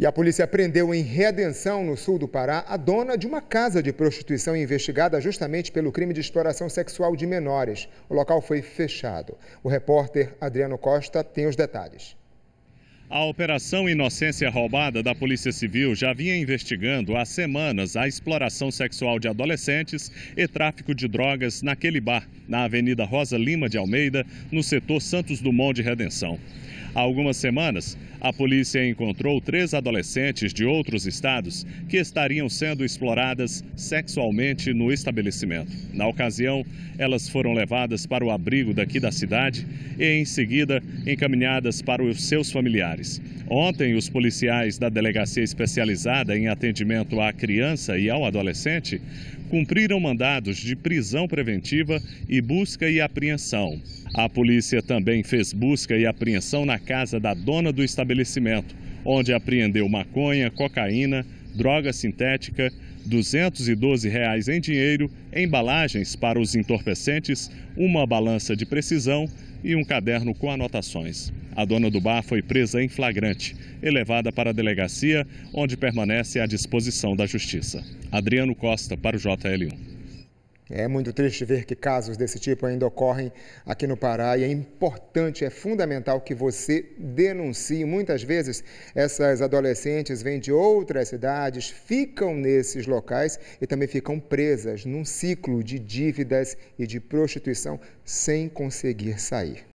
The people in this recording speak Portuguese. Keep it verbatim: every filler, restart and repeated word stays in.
E a polícia prendeu em Redenção, no sul do Pará, a dona de uma casa de prostituição investigada justamente pelo crime de exploração sexual de menores. O local foi fechado. O repórter Adriano Costa tem os detalhes. A Operação Inocência Roubada da Polícia Civil já vinha investigando há semanas a exploração sexual de adolescentes e tráfico de drogas naquele bar, na Avenida Rosa Lima de Almeida, no setor Santos Dumont de Redenção. Há algumas semanas, a polícia encontrou três adolescentes de outros estados que estariam sendo exploradas sexualmente no estabelecimento. Na ocasião, elas foram levadas para o abrigo daqui da cidade e, em seguida, encaminhadas para os seus familiares. Ontem, os policiais da Delegacia Especializada em Atendimento à Criança e ao Adolescente cumpriram mandados de prisão preventiva e busca e apreensão. A polícia também fez busca e apreensão na casa da dona do estabelecimento, onde apreendeu maconha, cocaína, droga sintética, duzentos e doze reais em dinheiro, embalagens para os entorpecentes, uma balança de precisão e um caderno com anotações. A dona do bar foi presa em flagrante e levada para a delegacia, onde permanece à disposição da Justiça. Adriano Costa, para o J L um. É muito triste ver que casos desse tipo ainda ocorrem aqui no Pará e é importante, é fundamental que você denuncie. Muitas vezes essas adolescentes vêm de outras cidades, ficam nesses locais e também ficam presas num ciclo de dívidas e de prostituição sem conseguir sair.